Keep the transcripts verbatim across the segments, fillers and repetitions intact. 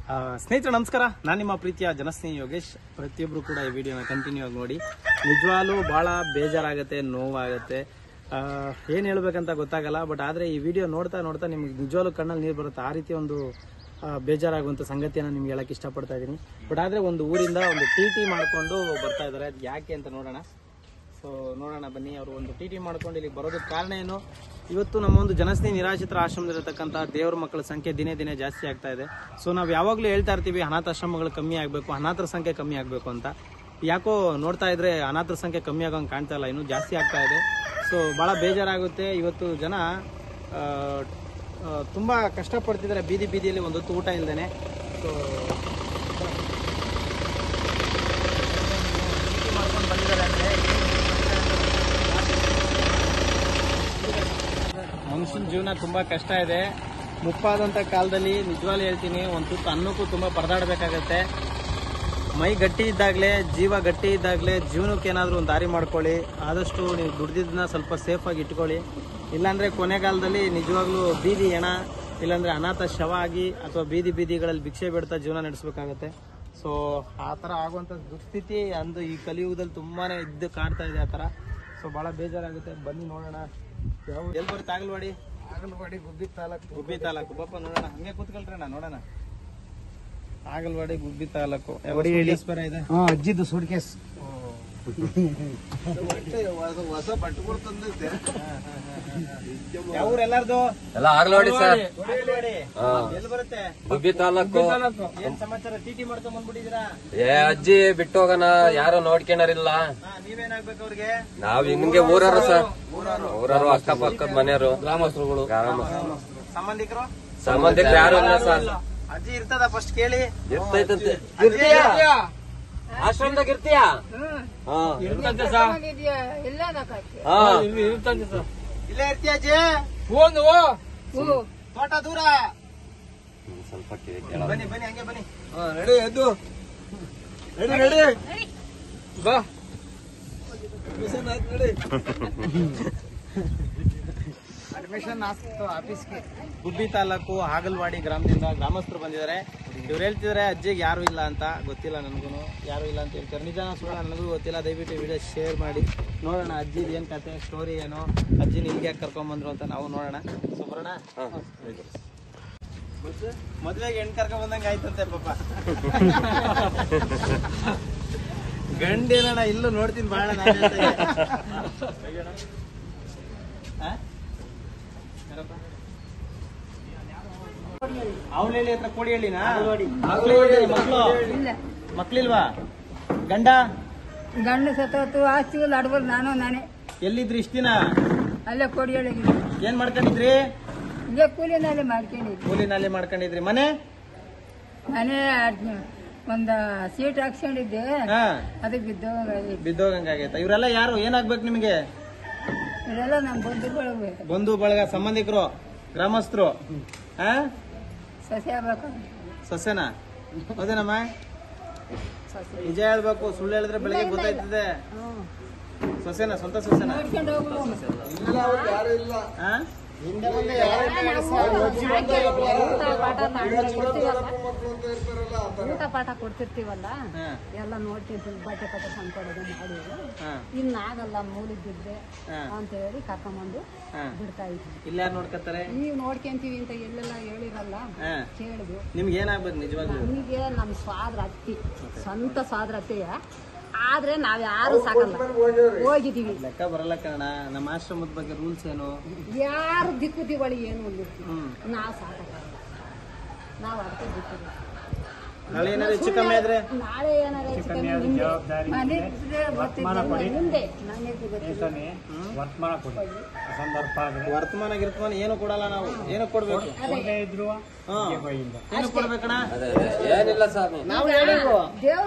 ಸ್ನೇಹಿತರೆ ನಮಸ್ಕಾರ, ನಾನು ನಿಮ್ಮ ಪ್ರೀತಿಯ ಜನಸ್ನೇಹಿ ಯೋಗೇಶ್. ಪ್ರತಿಯೊಬ್ಬರು ಕೂಡ ಈ ವಿಡಿಯೋನ ಕಂಟಿನ್ಯೂ ಆಗಿ ನೋಡಿ. ನಿಜವಾಗ್ಲೂ ಭಾಳ ಬೇಜಾರಾಗುತ್ತೆ, ನೋವಾಗುತ್ತೆ, ಏನು ಹೇಳ್ಬೇಕಂತ ಗೊತ್ತಾಗಲ್ಲ. ಬಟ್ ಆದರೆ ಈ ವಿಡಿಯೋ ನೋಡ್ತಾ ನೋಡ್ತಾ ನಿಮ್ಗೆ ನಿಜವಾಗ್ಲೂ ಕಣ್ಣಲ್ಲಿ ನೀರು ಬರುತ್ತೆ. ಆ ರೀತಿ ಒಂದು ಬೇಜಾರಾಗುವಂಥ ಸಂಗತಿಯನ್ನು ನಿಮ್ಗೆ ಹೇಳಕ್ಕೆ ಇಷ್ಟಪಡ್ತಾ ಇದ್ದೀನಿ. ಬಟ್ ಆದರೆ ಒಂದು ಊರಿಂದ ಒಂದು ಟಿ ಟಿ ಮಾಡಿಕೊಂಡು ಬರ್ತಾ ಇದ್ದಾರೆ. ಅದು ಯಾಕೆ ಅಂತ ನೋಡೋಣ. ಸೊ ನೋಡೋಣ ಬನ್ನಿ. ಅವರು ಒಂದು ಟಿ ಟಿ ಮಾಡ್ಕೊಂಡು ಇಲ್ಲಿಗೆ ಬರೋದಕ್ಕೆ ಕಾರಣ ಏನು? ಇವತ್ತು ನಮ್ಮ ಒಂದು ಜನಸ್ನೇಹಿ ನಿರಾಶ್ರಿತರ ಆಶ್ರಮದಲ್ಲಿರತಕ್ಕಂಥ ದೇವರ ಮಕ್ಕಳ ಸಂಖ್ಯೆ ದಿನೇ ದಿನೇ ಜಾಸ್ತಿ ಆಗ್ತಾ ಇದೆ. ಸೊ ನಾವು ಯಾವಾಗಲೂ ಹೇಳ್ತಾ ಇರ್ತೀವಿ ಅನಾಥಾಶ್ರಮಗಳು ಕಮ್ಮಿ ಆಗಬೇಕು, ಅನಾಥರ ಸಂಖ್ಯೆ ಕಮ್ಮಿ ಆಗಬೇಕು ಅಂತ. ಯಾಕೋ ನೋಡ್ತಾ ಇದ್ರೆ ಅನಾಥರ ಸಂಖ್ಯೆ ಕಮ್ಮಿ ಆಗೋಂಗೆ ಕಾಣ್ತಾ ಇಲ್ಲ, ಇನ್ನೂ ಜಾಸ್ತಿ ಆಗ್ತಾ ಇದೆ. ಸೊ ಭಾಳ ಬೇಜಾರಾಗುತ್ತೆ. ಇವತ್ತು ಜನ ತುಂಬ ಕಷ್ಟಪಡ್ತಿದ್ದಾರೆ ಬೀದಿ ಬೀದಿಯಲ್ಲಿ ಒಂದೊತ್ತು ಊಟ ಇಲ್ಲದೇನೆ. ಸೊ ಮಾಡ್ಕೊಂಡು ಬಂದಿದ್ದಾರೆ ಅಂದರೆ ಮನುಷ್ಯನ ಜೀವನ ತುಂಬ ಕಷ್ಟ ಇದೆ. ಮುಪ್ಪಾದಂಥ ಕಾಲದಲ್ಲಿ ನಿಜವಾಗ್ಲೂ ಹೇಳ್ತೀನಿ, ಒಂದು ತುತ್ತು ಅನ್ನಕ್ಕೂ ತುಂಬ ಪರದಾಡಬೇಕಾಗತ್ತೆ. ಮೈ ಗಟ್ಟಿ ಇದ್ದಾಗಲೇ, ಜೀವ ಗಟ್ಟಿ ಇದ್ದಾಗಲೇ ಜೀವನಕ್ಕೆ ಏನಾದರೂ ಒಂದು ದಾರಿ ಮಾಡ್ಕೊಳ್ಳಿ. ಆದಷ್ಟು ನೀವು ದುಡ್ದಿದ್ದನ್ನ ಸ್ವಲ್ಪ ಸೇಫಾಗಿ ಇಟ್ಕೊಳ್ಳಿ. ಇಲ್ಲಾಂದರೆ ಕೊನೆಗಾಲದಲ್ಲಿ ನಿಜವಾಗ್ಲೂ ಬೀದಿ ಹೆಣ, ಇಲ್ಲಾಂದರೆ ಅನಾಥ ಶವ ಆಗಿ ಅಥವಾ ಬೀದಿ ಬೀದಿಗಳಲ್ಲಿ ಭಿಕ್ಷೆ ಬೇಡ್ತಾ ಜೀವನ ನಡೆಸಬೇಕಾಗತ್ತೆ. ಸೊ ಆ ಥರ ಆಗುವಂಥ ದುಸ್ಥಿತಿ ಅಂದು ಈ ಕಲಿಯುಗದಲ್ಲಿ ತುಂಬಾ ಇದ್ದು ಕಾಣ್ತಾ ಇದೆ ಆ ಥರ. ಸೊ ಭಾಳ ಬೇಜಾರಾಗುತ್ತೆ. ಬನ್ನಿ ನೋಡೋಣ. ಯಾವ ಎಲ್ಲಿ ಬರುತ್ತೆ? ಆಗಲ್ವಾಡಿ ಆಗಲ್ವಾಡಿ ಗುಬ್ಬಿ ತಾಲೂಕು ಗುಬ್ಬಿ ತಾಲೂಕು ಪಾಪ ನೋಡೋಣ. ಹಂಗೆ ಕೂತ್ಕೊಳ್ರಣ್ಣ, ನೋಡೋಣ. ಆಗಲ್ವಾಡಿ ಗುಬ್ಬಿ ತಾಲೂಕು ಇದೆ. ಅಜ್ಜಿದ್ದು ಸೂಟ್ ಕೇಸ್ ಹೊಸ ಬಟ್ಟೆಗಳು ತಂದಿದ್ದೆ. ಯಾವ ಊರು ಎಲ್ಲಾರ್ದು? ಎಲ್ಲ ಆಗಲ್ವಾಡಿ ಸರ್. ಎಲ್ಲಿ ಬರುತ್ತೆ? ಗುಬ್ಬಿ ತಾಲೂಕು. ಏನ್ ಸಮಾಚಾರ? ಟಿ ಟಿ ಮಾಡ್ಕೊಂಡ್ ಬಂದ್ಬಿಟ್ಟಿದ್ದೀರಾ? ಏ ಅಜ್ಜಿ ಬಿಟ್ಟು ಹೋಗೋಣ, ಯಾರು ನೋಡ್ಕೊಂಡರಿಲ್ಲ. ನೀವೇನಾಗ್ಬೇಕು ಅವ್ರಿಗೆ? ನಾವ್ ಹಿಂಗೆ ಊರವರು ಸರ್, ಊರವರು ಅಕ್ಕಪಕ್ಕದ ಮನೆಯವರು, ಗ್ರಾಮಸ್ಥರುಗಳು, ಗ್ರಾಮಸ್ಥರು, ಸಂಬಂಧಿಕರು ಸಂಬಂಧಿಕರು ಯಾರು ಇಲ್ಲ ಸರ್. ಅಜ್ಜಿ ಇರ್ತದ? ಫಸ್ಟ್ ಕೇಳಿ. ಇರ್ತೈತಂತೆ. ಆಶ್ರಮದಾಗ ಇರ್ತೀಯ? ಇಲ್ಲೇ ಇರ್ತೀಯ ಅಜ್ಜಿ? ತೋಟ ದೂರ. ಸ್ವಲ್ಪ ಬನ್ನಿ ಬನ್ನಿ, ಹಂಗೆ ಬನ್ನಿ. ರೆಡಿ ಎದ್ದು ರೆಡಿ ರೆಡಿ ಬಾ ಅಡ್ಮಿಷನ್ ಆಯ್ತು ನೋಡಿ. ಅಡ್ಮಿಷನ್ ಆಗ್ತು ಆಫೀಸ್ಗೆ. ಗುಬ್ಬಿ ತಾಲೂಕು ಹಾಗಲ್ವಾಡಿ ಗ್ರಾಮದಿಂದ ಗ್ರಾಮಸ್ಥರು ಬಂದಿದ್ದಾರೆ. ಇವ್ರು ಹೇಳ್ತಿದ್ದಾರೆ ಅಜ್ಜಿಗೆ ಯಾರು ಇಲ್ಲ ಅಂತ. ಗೊತ್ತಿಲ್ಲ ನನಗೂ, ಯಾರು ಇಲ್ಲ ಅಂತ ಹೇಳ್ತಾರೆ. ನಿಜ ಸುಳ್ಳ ನನಗೂ ಗೊತ್ತಿಲ್ಲ. ದಯವಿಟ್ಟು ವಿಡಿಯೋ ಶೇರ್ ಮಾಡಿ ನೋಡೋಣ ಅಜ್ಜಿದು ಏನು ಕತೆ, ಸ್ಟೋರಿ ಏನು, ಅಜ್ಜಿನ ಇಲ್ಲಿಗೆ ಯಾಕೆ ಕರ್ಕೊಂಬಂದ್ರು ಅಂತ ನಾವು ನೋಡೋಣ. ಸೊ ಬರೋಣ. ಮದ್ವೆಗೆ ಹೆಣ್ಣು ಕರ್ಕೊಂಡ್ ಬಂದಂಗೆ ಆಯ್ತಂತೆ ಪಾಪ. ಗಂಡೇನಣ್ಣ ಇಲ್ಲೂ ನೋಡ್ತೀನಿ ಬಾಳ. ಅವಳಹಳ್ಳಿ ಹತ್ರ ಕೋಡಿಹಳ್ಳಿನಾ? ಮಕ್ಳು ಮಕ್ಳಿಲ್ವಾ? ಗಂಡ ಗಂಡ ಸತ್ತೋತು, ಆಸ್ತಿಗಳು ಆಡ್ಬೋದು. ನಾನು ನಾನೇ. ಎಲ್ಲಿದ್ರಿ ಇಷ್ಟ ದಿನ? ಅಲ್ಲೇ ಕೊಡಿಯೊಳಗೆ. ಏನ್ ಮಾಡ್ಕೊಂಡಿದ್ರಿ? ಇಲ್ಲೇ ಕೂಲಿನಲ್ಲಿ ಮಾಡ್ಕೊಂಡಿದ್ವಿ. ಕೂಲಿನಲ್ಲಿ ಮಾಡ್ಕೊಂಡಿದ್ರಿ. ಮನೆ ಮನೆ ಒಂದ ಸೀಟ್ ಹಾಕ್ಸ್ಕೊಂಡಿದ್ದೆ, ಅದಕ್ಕೆ ಬಿದ್ದೋಗ ಬಿದ್ದೋಗಂಗಾಗೈತ. ಇವರೆಲ್ಲ ಯಾರು? ಏನಾಗ್ಬೇಕು ನಿಮ್ಗೆ? ಇವರೆಲ್ಲ ನಮ್ಮ ಬಂಧುಗಳು, ಬಂಧು ಬಳಗ, ಸಂಬಂಧಿಕರು, ಗ್ರಾಮಸ್ಥರು. ಹಾ ಸಸ್ಯ ಆಗ್ಬೇಕು. ಸಸ್ಯನಾ? ಹೌದೇನಮ್ಮ? ನಿಜ ಹೇಳ್ಬೇಕು, ಸುಳ್ಳು ಹೇಳಿದ್ರೆ ಬೆಳಿಗ್ಗೆ ಗೊತ್ತಾಯ್ತದೆ. ಸಸ್ಯನ? ಸ್ವಂತ ಸಸ್ಯನ? ನೋಡ್ಕೊಂಡು ಹೋಗು. ಯಾರು ಇಲ್ಲ. ಹಾ ಹಿಂದೆ ಮುಂದೆ ಯಾರು ಊಟ ಪಾಠ ಕೊಡ್ತಿರ್ತೀವಲ್ಲ, ಎಲ್ಲ ನೋಡ್ತಿರ್ತೀವಿ. ಬಟ್ಟೆ ಪಟ್ಟೆ ತಂದ್ಕೊಡೋದು ಮಾಡೋದು. ಇನ್ನಾಗಲ್ಲ ಮೂಲಿದ್ದಿದ್ದೆ ಅಂತ ಹೇಳಿ ಕರ್ಕೊಂಬಂದು ಬಿಡ್ತಾ ಇದ್ವಿ. ಇಲ್ಲ ಯಾರು ನೋಡ್ಕೊತಾರೆ? ನೀವು ನೋಡ್ಕೊಂತೀವಿ ಅಂತ ಎಲ್ಲೆಲ್ಲ ಹೇಳಿರಲ್ಲ, ಕೇಳಿದ್ವು. ನಿಮ್ಗೆ ಏನಾಗ್ಬೇಕು ನಿಜವಾಗ್ಲೂ? ನಮಗೆ ನಮ್ಮ ಸ್ವಾದ್ರ ಅತ್ತಿ, ಸ್ವಂತ ಸ್ವಾದ್ರ ಅತ್ತೆಯ. ಆದ್ರೆ ನಾವ್ ಯಾರು ಸಾಕಲ್ಲ, ಹೋಗಿದೀವಿ. ಲೆಕ್ಕ ಬರಲ್ಲ ಕಣ. ನಮ್ಮ ಆಶ್ರಮದ ಬಗ್ಗೆ ರೂಲ್ಸ್ ಏನು? ಯಾರು ದಿಕ್ಕು ದಿವಳಿ ಏನು ಅಂದಿರ್ತೀವಿ. ನಾವ್ ಸಾಕಲ್ಲ, ನಾವ್ ಅದಕ್ಕೆ ದಿಕ್ಕು. ನಾಳೆ ಏನಾದ್ರು ಹೆಚ್ಚು ಕಮ್ಮಿ ಆದ್ರೆ? ನಾಳೆ ಏನಾದ್ರು ಹೆಚ್ಚು ಕಮ್ಮಿ ಮನೆ ಮುಂದೆ ನನಗೆ ಗೊತ್ತಿಲ್ಲ. ವರ್ತಮಾನ ಗಿರ್ತಮಾನ ಏನು ಕೊಡಲ್ಲ ನಾವು. ಏನು ಕೊಡ್ಬೇಕು? ಏನು ಕೊಡ್ಬೇಕಣ? ಏನಿಲ್ಲ ಸರ್, ನಾವು ಹೇಳಿದ್ವು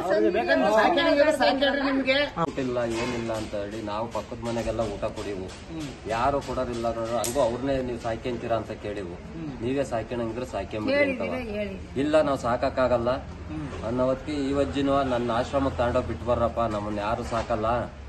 ನಿಮ್ಗೆ ಊಟ ಇಲ್ಲ ಏನಿಲ್ಲ ಅಂತ ಹೇಳಿ ನಾವು ಪಕ್ಕದ ಮನೆಗೆಲ್ಲ ಊಟ ಕೊಡಿವು. ಯಾರು ಕೊಡೋದಿಲ್ಲ ನೋಡ್ರಿ, ಹಂಗೋ ಅವ್ರನ್ನೇ ನೀವು ಸಾಯ್ಕೊಂತೀರಾ ಅಂತ ಕೇಳಿವು. ನೀವೇ ಸಾಯ್ಕೊಂಡ್ರೆ ಸಾಯ್ಕೊಂಬಿಡ್ತಾವ. ಇಲ್ಲ ನಾವು ಸಾಕಾಗಲ್ಲ ಅನ್ನೋದಕ್ಕೆ ಈ ವಜ್ಜಿನ ನನ್ನ ಆಶ್ರಮಕ್ಕೆ ತಗೊಂಡೋಗಿ ಬಿಟ್ಟು ಬರ್ರಪ್ಪ, ನಮ್ಮನ್ನ ಯಾರು ಸಾಕಲ್ಲ,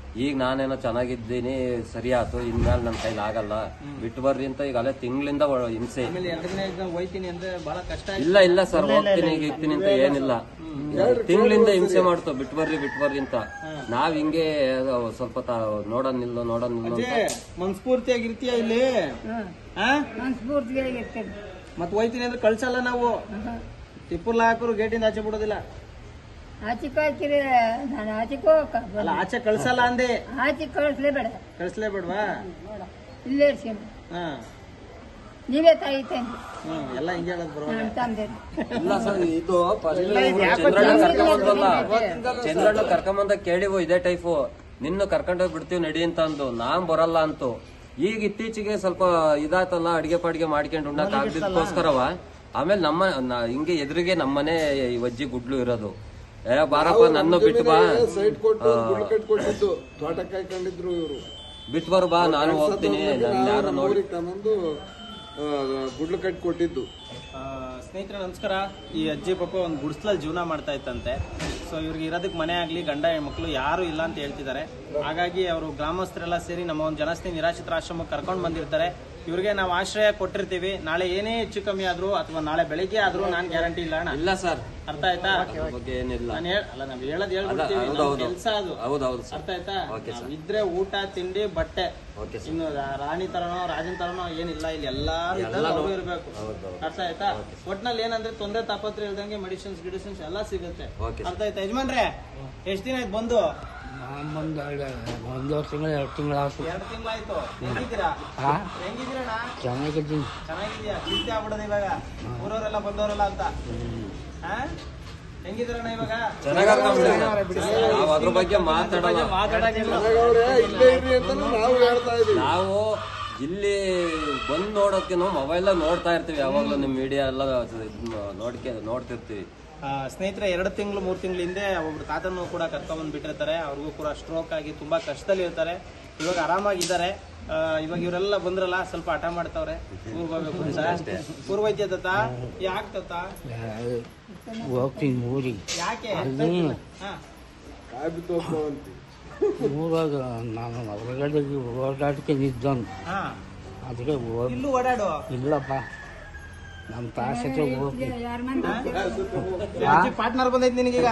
ಈಗ ನಾನೇನೋ ಚೆನ್ನಾಗಿದ್ದೀನಿ ಸರಿ ಆಯ್ತು ಇನ್ಮೇಲೆ ನನ್ನ ಕೈಲಿ ಆಗಲ್ಲ ಬಿಟ್ಟು ಬರ್ರಿ ಅಂತ ಈಗ ಅಲ್ಲೇ ತಿಂಗಳಿಂದ ಹಿಂಸೆ. ಆಮೇಲೆ ಎರಡು ದಿನ ಇದ್ದಾಗ ಹೋಯ್ತೀನಿ ಅಂದ್ರೆ ಬಹಳ ಕಷ್ಟ ಆಯ್ತು. ಇಲ್ಲ ಇಲ್ಲ ಸರ್ ಹೋಗ್ತೀನಿ ಈಗ ಇರ್ತೀನಿ ಅಂತ ಏನಿಲ್ಲ, ತಿಂಗಳಿಂದ ಹಿಂಸೆ ಮಾಡ್ತು ಬಿಟ್ಟು ಬರ್ರಿ ಬಿಟ್ಟು ಬರ್ರಿ ಅಂತ. ನಾವ್ ಹಿಂಗೆ ಸ್ವಲ್ಪ ನೋಡೋನಿಲ್ಲ ನೋಡೋನಿಲ್ಲ ಅಂತ ಮನ್ಸ್ಫೂರ್ತಿಯಾಗಿರ್ತೀಯ ಇಲ್ಲಿ ಮನ್ಸ್ಫೂರ್ತಿಯಾಗಿರ್ತೇನೆ. ಮತ್ ಹೋಯ್ತೀನಿ ಅಂದ್ರೆ ಕಳ್ಸಲ್ಲ ನಾವು, ತಿಪ್ಪುರ್ಲ ಹಾಕರು ಗೇಟಿಂದ ಆಚೆ ಬಿಡೋದಿಲ್ಲ. ಆಚೆಗೆ ಹಾಕಿರಿ ನಾನು ಆಚೆಗೆ ಹೋಗಕ್ಕ ಅಲ್ಲ ಆಚೆ ಕಳ್ಸಲ್ಲ ಅಂದೆ, ಆಚೆ ಕಳಿಸ್ಲೇಬೇಡ, ಕಳ್ಸ್ಲೇಬೇಡ್ವಾ? ಇಲ್ಲೇ ಇರ್ತೀನಿ. ಹಾ ನೀವೇ ತಾಯಿ ತಂದೆ ಹ್ಮ್ ಎಲ್ಲ ಹಿಂಗೆ ಹೇಳೋದು ಬರೋ ನಾನು ತಂದೆ. ಇಲ್ಲ ಸರ್ ಇದು ಚಂದ್ರಣ್ಣ ಕರ್ಕೊಂಬಂದಲ್ಲ, ಚಂದ್ರಣ್ಣ ಕರ್ಕೊಂಬಂದ ಕೇಳಿವು ಇದೇ ಟೈಫು ನಿನ್ನ ಕರ್ಕೊಂಡೋಗಿ ಬಿಡ್ತೀವಿ ನಡಿ ಅಂತ ಅಂದು ನಾನ್ ಬರಲ್ಲ ಅಂತು. ಈಗ ಇತ್ತೀಚೆಗೆ ಸ್ವಲ್ಪ ಇದಾತಲ್ಲ ಅಡಿಗೆ ಪಾಡಿಗೆ ಮಾಡ್ಕೊಂಡು ಉಣ್ಣಕ್ ಆಗ್ದಿದ್ದಕ್ಕೋಸ್ಕರವ ಆಮೇಲೆ ನಮ್ಮ ಹಿಂಗೆ ಎದುರಿಗೆ ನಮ್ಮನೆ ವಜ್ಜಿ ಗುಡ್ಲು ಇರೋದು. ಏ ಬಾರಪ್ಪ ನನ್ನ ಬಿಟ್ಟು ಬಾ, ಸೈಟ್ ಕೊಟ್ಟು ಗುಡ್ಲು ಕಟ್ಕೊಟ್ಟಿದ್ದು ತೋಟ ಕಾಯ್ಕೊಂಡಿದ್ರು ಇವರು. ಬಿಟ್ಟು ಬರು ಬಾ ನಾನು ಹೋಗ್ತೀನಿ ಯಾರು ನೋಡಿ ತನ್ನೊಂದು ಗುಡ್ಲು ಕಟ್ಟಿ ಕೊಟ್ಟಿದ್ದು. ಸ್ನೇಹಿತರೆ ನಮಸ್ಕಾರ. ಈ ಅಜ್ಜಿ ಪಾಪ ಒಂದು ಗುಡಿಸ್ಲಲ್ಲಿ ಜೀವನ ಮಾಡ್ತಾ ಇತ್ತಂತೆ. ಸೊ ಇವ್ರಿಗೆ ಇರೋದಕ್ಕೆ ಮನೆ ಆಗಲಿ ಗಂಡ ಹೆಣ್ಮಕ್ಳು ಯಾರು ಇಲ್ಲ ಅಂತ ಹೇಳ್ತಿದ್ದಾರೆ. ಹಾಗಾಗಿ ಅವರು ಗ್ರಾಮಸ್ಥರೆಲ್ಲ ಸೇರಿ ನಮ್ಮ ಒಂದು ಜನಸ್ನೇಹಿ ನಿರಾಶ್ರಿತರ ಆಶ್ರಮಕ್ಕೆ ಕರ್ಕೊಂಡು ಬಂದಿರ್ತಾರೆ. ಇವ್ರಿಗೆ ನಾವು ಆಶ್ರಯ ಕೊಟ್ಟಿರ್ತೀವಿ. ನಾಳೆ ಏನೇ ಹೆಚ್ಚು ಕಮ್ಮಿ ಆದ್ರೂ ಅಥವಾ ನಾಳೆ ಬೆಳಿಗ್ಗೆ ಆದ್ರೂ ನಾನ್ ಗ್ಯಾರಂಟಿ ಇಲ್ಲ ಅಣ್ಣ. ಇಲ್ಲ ಸರ್, ಅರ್ಥ ಆಯ್ತಾ? ಬಗ್ಗೆ ಏನಿಲ್ಲ. ನಾನು ಅಲ್ಲ ನಾವ್ ಹೇಳದ್ ಹೇಳ್ಬಿಡ್ತೀವಿ, ಕೆಲಸ ಅದು. ಹೌದೌದು ಅರ್ಥ ಆಯ್ತಾ? ಇದ್ರೆ ಊಟ ತಿಂಡಿ ಬಟ್ಟೆ, ಇನ್ನು ರಾಣಿ ತರನೋ ರಾಜನ್ ತರನೋ ಏನಿಲ್ಲ, ಇಲ್ಲಿ ಎಲ್ಲಾರು ಇರ್ಬೇಕು. ಅರ್ಥ ಆಯ್ತಾ? ಒಟ್ನಲ್ಲಿ ಏನಂದ್ರೆ ತೊಂದರೆ ತಾಪತ್ರ ಇಲ್ದಂಗೆ ಮೆಡಿಸಿನ್ಸ್ ಗಿಡಿಸಿನ್ಸ್ ಎಲ್ಲಾ ಸಿಗುತ್ತೆ. ಅರ್ಥ ಆಯ್ತಾ ಯಜಮಾನ್ರೆ? ಎಷ್ಟ್ ದಿನ ಆಯ್ತು ಬಂದು? ಒಂದು ತಿಂಗಳು ಎರಡು ತಿಂಗಳು ಆಯ್ತು. ಎರಡು ತಿಂಗಳಾಯ್ತು. ಹೆಂಗಿದ್ದೀರಾ? ಹೆಂಗಿದ್ದೀರಣ್ಣ? ಚೆನ್ನಾಗಿದ್ದೀನಿ. ಚೆನ್ನಾಗಿದ್ಯಾ? ಚಿಂತೆ ಆಗ್ಬಿಡೋದು ಇವಾಗ ಊರವರೆಲ್ಲ ಬಂದವರೆಲ್ಲ ಅಂತ. ಹಾ ಹೆಂಗಿದ್ದೀರಣ್ಣ ಇವಾಗ? ನಾವು ಅದ್ರ ಬಗ್ಗೆ ಮಾತಾಡಲ್ಲ, ಮಾತಾಡಂಗಿಲ್ಲ. ಇಲ್ಲೇ ಇರ್ರಿ ಅಂತ ನಾವು ಹೇಳ್ತಾ ಇದೀವಿ. ನಾವು ಇಲ್ಲಿ ಬಂದ್ ನೋಡೋಕೆ ನಾವು ಮೊಬೈಲ್ ನೋಡ್ತಾ ಇರ್ತೀವಿ, ಯಾವಾಗ್ಲೂ ನಿಮ್ ಮೀಡಿಯಾ ಎಲ್ಲ ನೋಡ್ಕೆ ನೋಡ್ತಿರ್ತೀವಿ. ಸ್ನೇಹಿತರೆ, ಎರಡು ತಿಂಗಳು ಮೂರು ತಿಂಗಳ ಹಿಂದೆ ಒಬ್ರು ತಾತನ್ನು ಕೂಡ ಕರ್ಕೊಂಡ್ಬಂದು ಬಿಟ್ಟಿರ್ತಾರೆ. ಅವ್ರಿಗೂ ಕೂಡ ಸ್ಟ್ರೋಕ್ ಆಗಿ ತುಂಬಾ ಕಷ್ಟದಲ್ಲಿ ಇರ್ತಾರೆ. ಇವಾಗ ಆರಾಮಾಗಿದ್ದಾರೆ. ಇವಾಗ ಇವರೆಲ್ಲ ಬಂದ್ರಲ್ಲ ಸ್ವಲ್ಪ ಹಠ ಮಾಡ್ತಾವ್ರೆ, ಊರ್ಗ್ ಹೋಗ್ಬೇಕು ಅಂತ. ಊರ್ ವೈದ್ಯ ತತ್ತ ಯಾಕೆ ತತ್ತ? ಹೋಗ್ತೀನಿ ಊರಿಗೆ. ಯಾಕೆ? ಹಾ ಕಾಯಿ ಬಿತ್ತು ಹೋಗ್ತಾವಂತಿ. ಊರಾಗ ನಾನು ಹೊರಗಡೆ ಓಡಾಟಕ್ಕೆ ನಿದ್ದನು, ಹಾ ಅದಕ್ಕೆ ಹೋಗಿ. ಇಲ್ಲೂ ಓಡಾಡು. ಇಲ್ಲಪ್ಪ, ನಮ್ಮ ತಾಸ ಹತ್ರ ಹೋಗ್ತೀನಿ. ಪಾರ್ಟ್ನರ್ ಬಂದೈತಿ ನಿನಗೀಗ.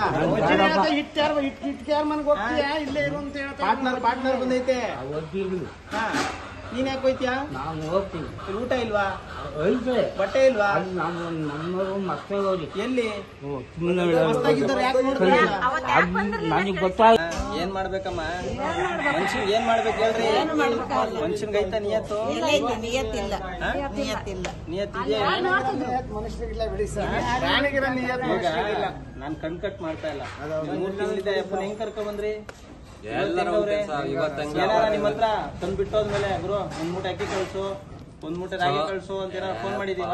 ಪಾರ್ಟ್ನರ್ ಪಾರ್ಟ್ನರ್ ಬಂದೈತೆ. ಹಾ ನೀನ್ ಯಾಕೆ ಹೋಯ್ತೀಯಾ? ನಾನು ಹೋಗ್ತೀನಿ. ಊಟ ಇಲ್ವಾ? ಐತೆ ಬಟ್ಟೆ ಇಲ್ವಾ? ನಮ್ಮ ನಮ್ಮವರು ಮಕ್ಕಳು ಹೋಗಿ ಎಲ್ಲಿ ಸುಮ್ಮನೆ ನನಗೆ ಗೊತ್ತಾಗ ಏನ್ ಮಾಡ್ಬೇಕಮ್ಮ? ಮನುಷ್ಯ ಏನ್ ಮಾಡ್ಬೇಕು ಹೇಳ್ರಿ? ಮನುಷ್ಯನ್ಗೈತ ನಿಯತ್ತು? ನಿಯತ್ತಿಲ್ಲ ನಿಯತ್ತಿದೆಯಾ? ನಾನ್ ಕಣ್ ಕಟ್ ಮಾಡ್ತಾ ಇಲ್ಲ. ಮೂರ್ ತಿಂಗಳಿಂದ ಅಪ್ಪನ ಹೆಂಗ್ ಕರ್ಕೊಂಡ್ ಬಂದ್ರಿ? ಎಲ್ಲರೂ ಏನಾರ ನಿಮ್ ಹತ್ರ ತಂದ್ ಬಿಟ್ಟೋದ್ಮೇಲೆ ಗುರು ಒಂದ್ ಮೂಟೆ ಅಕ್ಕಿ ಕಳ್ಸು, ಒಂದ್ ಮೂಟೆ ರಾಗಿ ಕಳ್ಸು ಅಂತ ಏನಾರ ಫೋನ್ ಮಾಡಿದೀವ?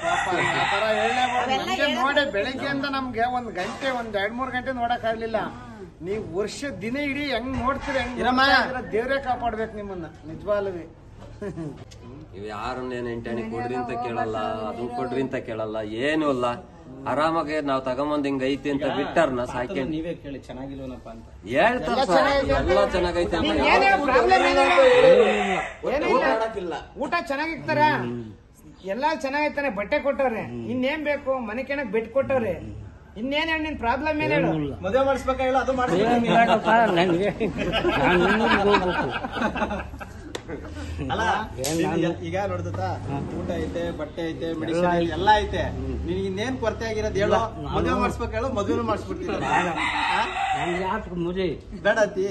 ನೋಡಿ ಬೆಳಿಗ್ಗೆಯಿಂದ ನಮ್ಗೆ ಒಂದ್ ಗಂಟೆ ಒಂದ್ ಎರಡ್ ಮೂರ್ ಗಂಟೆ ನೋಡಕ್ ಆಗ್ಲಿಲ್ಲ. ನೀವ್ ವರ್ಷ ದಿನ ಇಡೀ ಹೆಂಗ್ ನೋಡ್ತೀರಿ ಹೆಂಗ್ ದೇವ್ರೇ ಕಾಪಾಡ್ಬೇಕು ನಿಮ್ಮನ್ನ ನಿಜವಾಗ್ಲೂ. ಇವ್ ಯಾರನ್ನೇನ್ ಎಂಟಣಿ ಕೊಡ್ರಿ ಅಂತ ಕೇಳಲ್ಲ, ಅದನ್ನ ಕೊಡ್ರಿ ಅಂತ ಕೇಳಲ್ಲ, ಏನು ಅಲ್ಲ. ಆರಾಮಾಗಿ ನಾವ್ ತಗೊಂಬಂದ್ ಹಿಂಗ ಐತಿ ಅಂತ ಬಿಟ್ಟಾರ್ನ ಸಾಯ್ಕೊಂಡು ನೀವೇ ಕೇಳಿ ಚೆನ್ನಾಗಿಲ್ವನಪ್ಪ ಅಂತ ಹೇಳ್ತಾರ. ಎಲ್ಲ ಚೆನ್ನಾಗೈತೆ ಅಂತ ಊಟ ಚೆನ್ನಾಗಿರ್ತಾರ, ಎಲ್ಲಾ ಚೆನ್ನಾಗಿರ್ತಾನೆ. ಬಟ್ಟೆ ಕೊಟ್ಟವ್ರೆ, ಇನ್ನೇನ್ ಬೇಕು? ಮನೆ ಕೆಣಕ್ ಬೆಟ್ ಕೊಟ್ಟವ್ರೆ, ಇನ್ನೇನ್ ಹೇಳಿ? ನಿನ್ ಪ್ರಾಬ್ಲಮ್ ಏನ್ ಹೇಳು? ಮದುವೆ ಮಾಡಿಸ್ಬೇಕ ಹೇಳು? ಅದು ಮಾಡಿ ನನಗೆ ನಾನು ಹೋಗ್ಬೇಕು. ಅಲ್ಲ ಈಗ ನೋಡ್ತಾ ಊಟ ಐತೆ, ಬಟ್ಟೆ ಐತೆ, ಮೆಡಿಸಿನ್ ಎಲ್ಲ ಐತೆ. ನಿನ್ಗೆ ಇನ್ನೇನ್ ಕೊರತೆ ಆಗಿರೋದು ಹೇಳು? ಮದುವೆ ಮಾಡಿಸ್ಬೇಕು ಹೇಳು, ಮದುವೆ ಮಾಡಿಸ್ಬಿಡ್ತೀನಿ. ಬೇಡ ಅತ್ತಿ,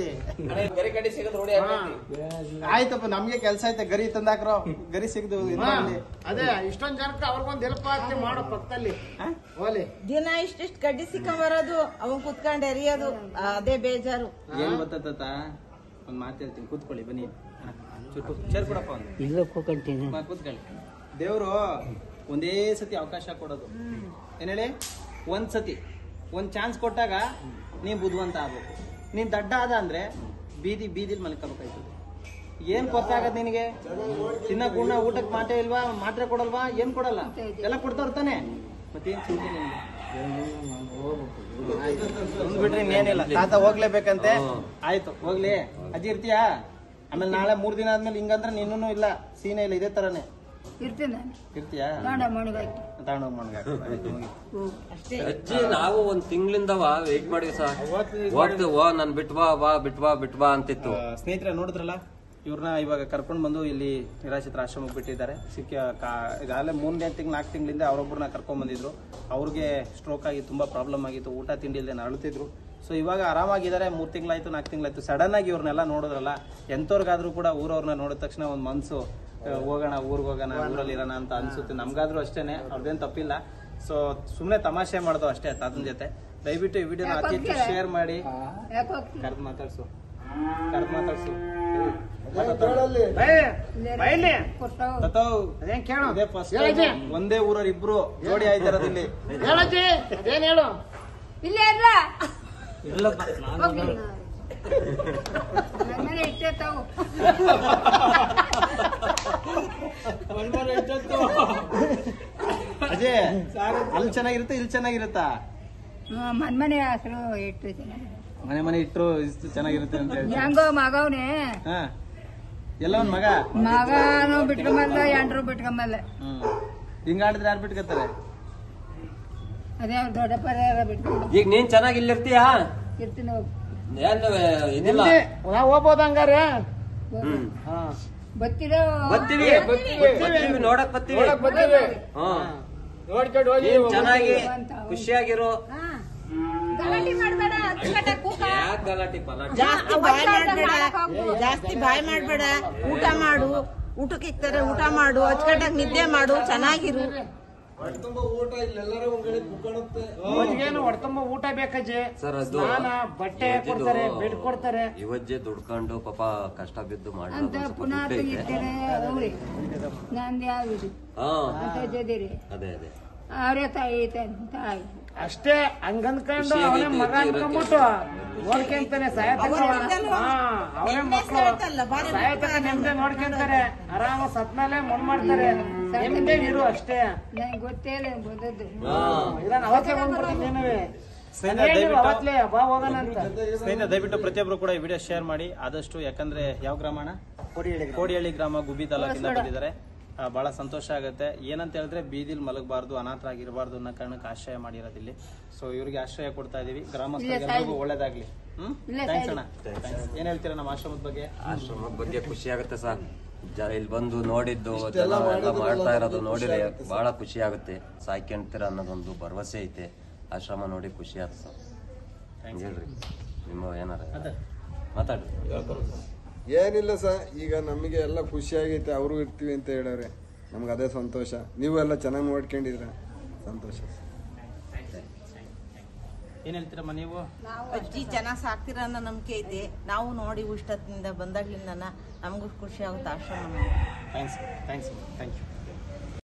ಆಯ್ತಪ್ಪ ನಮ್ಗೆ ಕೆಲ್ಸ ಐತೆ. ಗರಿ ತಂದಾಕ್ರೋ, ಗರಿ ಸಿಗ್ದು. ಅದೇ ಇಷ್ಟೊಂದ್ ಜನಕ್ಕೆ ಅವ್ರಿಗೊಂದ್ ಹೆಲ್ಪ್ ಆಗ್ತಿ ಮಾಡೋ ಪಕ್ಕದಲ್ಲಿ. ಓಲಿ ದಿನ ಇಷ್ಟಿಷ್ಟು ಗಡ್ಡಿ ಸಿಕ್ಕಂಬರೋದು, ಅವನ್ ಕುತ್ಕೊಂಡ್ ಎರಿಯೋದು, ಅದೇ ಬೇಜಾರು. ಏನ್ ಗೊತ್ತಾತ? ಒಂದ್ ಮಾತು ಹೇಳ್ತೀನಿ, ಕೂತ್ಕೊಳ್ಳಿ ಬನ್ನಿ. ಚೇರ್ ಕೊಡಪ್ಪ ಒಂದು. ಇಲ್ಲ ಕೂತ್ಕೊಂತೀನಿ. ಕೂತ್ಕೊಳ್ಳಿ. ದೇವ್ರು ಒಂದೇ ಸತಿ ಅವಕಾಶ ಕೊಡೋದು. ಏನ್ ಹೇಳಿ? ಒಂದ್ ಸತಿ ಒಂದ್ ಚಾನ್ಸ್ ಕೊಟ್ಟಾಗ ನೀನ್ ಬುದ್ಧಿವಂತ ಆಗ್ಬೇಕು. ನೀನ್ ದಡ್ಡ ಆದ ಅಂದ್ರೆ ಬೀದಿ ಬೀದಿಲ್ ಮಲ್ಕೋಬೇಕಾಯ್ತದೆ. ಏನ್ ಗೊತ್ತಾಗದ್ ನಿನಗೆ? ತಿನ್ನಕ್ ಉಣ್ಣ ಊಟಕ್ ಮಾತೆ ಇಲ್ವಾ? ಮಾತ್ರೆ ಕೊಡಲ್ವಾ? ಏನ್ ಕೊಡಲ್ಲ? ಎಲ್ಲ ಕೊಡ್ತಾರ ತಾನೆ. ಮತ್ತೇನ್ ಚಿಂತೆ ನಿಮ್ಗೆ? ಒಂದ್ ಬಿಟ್ರೆ ಇನ್ನೇನಿಲ್ಲ. ತಾತ ಹೋಗ್ಲೇಬೇಕಂತೆ. ಆಯ್ತು ಹೋಗ್ಲಿ. ಅಜ್ಜಿ ಇರ್ತೀಯಾ? ಆಮೇಲೆ ನಾಳೆ ಮೂರ್ ದಿನ ಆದ್ಮೇಲೆ ಹಿಂಗಂದ್ರೆ ನೀನು ಇಲ್ಲ, ಸೀನೆ ಇಲ್ಲ, ಇದೇ ತರನೇ ಇರ್ತೀನಿ. ಇರ್ತೀಯಾ? ತಗೊಂಡೋಗ್ ಮಣ್ಗ ಅಜ್ಜಿ ನಾವು ಒಂದ್ ತಿಂಗಳಿಂದವ ವೇಟ್ ಮಾಡಿ ಸರ್ ಹೋಗ್ತೇವ ನನ್ ಬಿಟ್ವಾ ಬಾ ಬಿಟ್ವಾ ಬಿಟ್ವಾ ಅಂತಿತ್ತು. ಸ್ನೇಹಿತರೆ ನೋಡಿದ್ರಲ್ಲ, ಇವ್ರನ್ನ ಇವಾಗ ಕರ್ಕೊಂಡು ಬಂದು ಇಲ್ಲಿ ನಿರಾಶ್ರಿತರ ಆಶ್ರಮಕ್ಕೆ ಬಿಟ್ಟಿದ್ದಾರೆ. ಸಿಕ್ಕ ಈಗಾಗಲೇ ಮೂರನೇ ತಿಂಗಳು ನಾಲ್ಕು ತಿಂಗಳಿಂದ ಅವರೊಬ್ಬರನ್ನ ಕರ್ಕೊಂಡ್ ಬಂದಿದ್ರು. ಅವ್ರಿಗೆ ಸ್ಟ್ರೋಕ್ ಆಗಿ ತುಂಬಾ ಪ್ರಾಬ್ಲಮ್ ಆಗಿತ್ತು, ಊಟ ತಿಂಡಿ ಇಲ್ಲದೆ ನರಳುತ್ತಿದ್ರು. ಸೊ ಇವಾಗ ಆರಾಮಾಗಿದ್ದಾರೆ. ಮೂರ್ ತಿಂಗಳಾಯ್ತು, ನಾಲ್ಕು ತಿಂಗಳಾಯ್ತು. ಸಡನ್ ಆಗಿ ಇವ್ರನ್ನೆಲ್ಲ ನೋಡಿದ್ರಲ್ಲ, ಎಂತವ್ರಿಗಾದ್ರೂ ಕೂಡ ಊರವ್ರನ್ನ ನೋಡಿದ ತಕ್ಷಣ ಒಂದ್ ಮನ್ಸು ಹೋಗೋಣ, ಊರ್ಗ್ ಹೋಗೋಣ, ಊರಲ್ಲಿ ಇರೋಣ ಅಂತ ಅನ್ಸುತ್ತೆ. ನಮ್ಗಾದ್ರೂ ಅಷ್ಟೇನೆ, ಅವ್ರದ್ದೇನ್ ತಪ್ಪಿಲ್ಲ. ಸೊ ಸುಮ್ನೆ ತಮಾಷೆ ಮಾಡ್ದು ಅಷ್ಟೇ ತಾತನ ಜೊತೆ. ದಯವಿಟ್ಟು ಈ ವಿಡಿಯೋನ ಅತಿ ಹೆಚ್ಚು ಶೇರ್ ಮಾಡಿ. ಕರ್ದ್ ಮಾತಾಡ್ಸು ಕರ್ದ್ ಮಾತಾಡ್ಸು ಇದೇ ಫಸ್ಟ್ ಒಂದೇ ಊರವ್ರು ಇಬ್ರು ಜೋಡಿ ಆಯ್ತಾರದು ಇಲ್ಲಿ. ಹೇಳಜ್ಜಿ ಏನ್ ಹೇಳು. ಇಲ್ಲೇ ಅಲ್ಲ ಇಷ್ಟೇ ತಾವು ಅಜಯ್ ಅಲ್ಲಿ ಚೆನ್ನಾಗಿರುತ್ತೆ, ಇಲ್ಲಿ ಚೆನ್ನಾಗಿರುತ್ತಾ? ಮನ್ ಮನೆ ಹೆಸರು ಇಟ್ಟು ಮನೆ ಮನೆ ಇಟ್ರು ಇಷ್ಟು ಚೆನ್ನಾಗಿರುತ್ತೆ ಅಂತ ಹೇಳಿ. ಹೆಂಗೋ ಮಗವ್ನೆ ಹಾ ಎಲ್ಲ ಒಂದ್ ಮಗ ಮಗನು ಬಿಟ್ಕೊಂಬಲ್ಲ, ಎಂಟ್ರು ಬಿಟ್ಕೊಂಬಲ್ಲ. ಹ್ಮ್ ಹಿಂಗಾಡಿದ್ರೆ ಯಾರು ಬಿಟ್ಕೊತಾರೆ? ಅದೇ ದೊಡ್ಡ ಪರಿಹಾರ ಬಿಟ್ಕೊಂಡು ಈಗ ನೀನ್ ಚೆನ್ನಾಗಿ ಇಲ್ಲಿರ್ತೀಯಾ? ಇರ್ತೀನಿ. ಹೋಗಿ ಏನ್ ಇದಿಲ್ಲ ನಾವ್ ಹೋಗ್ಬೋದ ಹಂಗಾರೆ? ಹ್ಮ್ ಬತ್ತಿರೋ ಬರ್ತೀವಿ ಬರ್ತೀವಿ ನೋಡಕ್ ಬರ್ತೀವಿ. ಹ್ಮ್ ನೋಡ್ಕೊಂಡು ಹೋಗಿ. ನೀನ್ ಚೆನ್ನಾಗಿ ಖುಷಿಯಾಗಿರೋ. ಗಲಾಟೆ ಮಾಡ್ಬೇಡ, ಅಚ್ಚುಕಟ್ಟಾಗಿ ಕೂಕ. ಯಾಕೆ ಗಲಾಟಿ ಪಲಾಟಿ? ಜಾಸ್ತಿ ಬಾಯ್ ಮಾಡ್ಬೇಡ, ಜಾಸ್ತಿ ಬಾಯ್ ಮಾಡ್ಬೇಡ. ಊಟ ಮಾಡು, ಊಟಕ್ಕೆ ಇಕ್ತಾರೆ ಊಟ ಮಾಡು, ಅಚ್ಚುಕಟ್ಟಾಗಿ ನಿದ್ದೆ ಮಾಡು, ಚೆನ್ನಾಗಿರು. ಮದ್ಗೇನು ಹೊಡ್ತುಂಬ ಊಟ ಬೇಕಜ್ಜಿ. ಸರ್ ಅದು ಸ್ನಾನ, ಬಟ್ಟೆ ಕೊಡ್ತಾರೆ, ಬೆಡ್ ಕೊಡ್ತಾರೆ. ಇವಜ್ಜೆ ದುಡ್ಕೊಂಡು ಪಾಪ ಕಷ್ಟ ಬಿದ್ದು ಮಾಡಿ ಅಂತ ಪುನಃ ಇರ್ತೇನೆ ಅವ್ರಿ ನಂದು ಯಾವ್ದು ಹಾ ಅಂತ ಜದಿರಿ ಅದೇ ಅದೇ ಅವರೇ ತಾಯಿ ತಾಯಿ ಅಷ್ಟೇ ಹಂಗನ್ಕೊಂಡು ಅವನೇ ಮಗ ಅನ್ಕೊಂಡ್ಬಿಟ್ಟು ನೋಡ್ಕೊಂತಾನೆ. ಸಾಯತಕ್ಕ ಅವನೇ ಮಕ್ಕಳು ಸಾಯತಕ್ಕ ನೆಮ್ಮದಿ ನೋಡ್ಕೊಂತಾರೆ. ಆರಾಮ ಸತ್ಮೇಲೆ ಮಣ್ ಮಾಡ್ತಾರೆ. ನೆಮ್ಮದಿ ಇರು ಅಷ್ಟೇ. ನಂಗೆ ಗೊತ್ತೇ ಇಲ್ಲ ಬಂದದ್ದು. ಇದನ್ನ ಅವತ್ತೇ ಬಂದ್ಬಿಡ್ತೀನಿ ನೀನುವೆ. ಅವತ್ಲೇ ಬಾ ಹೋಗೋಣ ಅಂತ. ಸ್ನೇಹಿತರೆ ದಯವಿಟ್ಟು ಪ್ರತಿಯೊಬ್ರು ಕೂಡ ಈ ವಿಡಿಯೋ ಶೇರ್ ಮಾಡಿ ಆದಷ್ಟು. ಯಾಕಂದ್ರೆ ಯಾವ ಗ್ರಾಮಣ? ಕೋಡಿಹಳ್ಳಿ ಕೋಡಿಹಳ್ಳಿ ಗ್ರಾಮ, ಗುಬ್ಬಿ ತಾಲೂಕಿಂದ ಬಂದಿದ್ದಾರೆ. ಬಹಳ ಸಂತೋಷ ಆಗುತ್ತೆ. ಏನಂತ ಹೇಳಿದ್ರೆ ಬೀದಿಲ್ ಮಲಗಬಾರ್ದು, ಅನಾಥರಾಗಿರಬಾರ್ದು ಅನ್ನೋ ಕಾರಣಕ್ಕೆ ಆಶ್ರಯ ಮಾಡಿರೋದಿಲ್ಲಿ. ಸೊ ಇವ್ರಿಗೆ ಆಶ್ರಯ ಕೊಡ್ತಾ ಇದೀವಿ. ಗ್ರಾಮಸ್ಥರಿಗೆಲ್ಲರಿಗೂ ಒಳ್ಳೇದಾಗ್ಲಿ. ಹ್ಮ್ ಥ್ಯಾಂಕ್ಸ್ ಅಣ್ಣ. ಏನ್ ಹೇಳ್ತೀರಾ ನಮ್ಮ ಆಶ್ರಮದ ಬಗ್ಗೆ? ಆಶ್ರಮದ ಬಗ್ಗೆ ಖುಷಿ ಆಗುತ್ತೆ ಸರ್. ಜನ ಇಲ್ಲಿ ಬಂದು ನೋಡಿದ್ದು ಜನ ಎಲ್ಲ ಮಾಡ್ತಾ ಇರೋದು ನೋಡಿದ್ರೆ ಬಹಳ ಖುಷಿ ಆಗುತ್ತೆ. ಸಾಯ್ಕೊಂತೀರ ಅನ್ನೋದೊಂದು ಭರವಸೆ ಐತೆ. ಆಶ್ರಮ ನೋಡಿ ಖುಷಿ ಆಯ್ತು ಸರ್. ಹೇಳ್ರಿ ನಿಮ್ಮ ಏನಾರ ಮಾತಾಡಿ. ಏನಿಲ್ಲ ಸರ್, ಈಗ ನಮಗೆ ಎಲ್ಲ ಖುಷಿ ಆಗೈತೆ. ಅವರು ಇರ್ತೀವಿ ಅಂತ ಹೇಳವ್ರೆ, ನಮ್ಗೆ ಅದೇ ಸಂತೋಷ. ನೀವು ಎಲ್ಲ ಚೆನ್ನಾಗಿ ನೋಡ್ಕೊಂಡಿದ್ರ ಸಂತೋಷ. ಏನ್ ಹೇಳ್ತೀರಮ್ಮ ನೀವು? ಅಜ್ಜಿ ಚೆನ್ನಾಗಿ ಸಾಕ್ತೀರ ಅನ್ನೋ ನಂಬಿಕೆ ಐತೆ. ನಾವು ನೋಡಿ ಇಷ್ಟೊತ್ತಿನಿಂದ ಬಂದಾಗ್ಲಿಂದ ನಮಗೂ ಖುಷಿ ಆಗುತ್ತೆ ashram. Thanks thanks thank you.